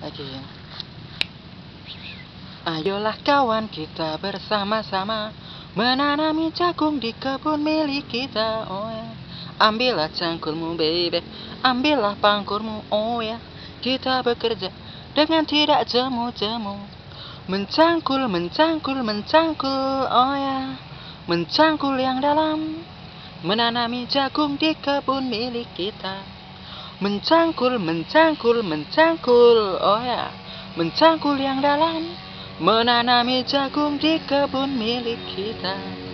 lagi. Ayolah kawan, kita bersama-sama menanami jagung di kebun milik kita. Oh ya, ambillah cangkulmu baby, ambillah pangkurmu. Oh ya, kita bekerja dengan tidak jemu-jemu, mencangkul, mencangkul, mencangkul. Oh ya, mencangkul yang dalam, menanami jagung di kebun milik kita. Mencangkul, mencangkul, mencangkul. Oh ya, mencangkul yang dalam, menanami jagung di kebun milik kita.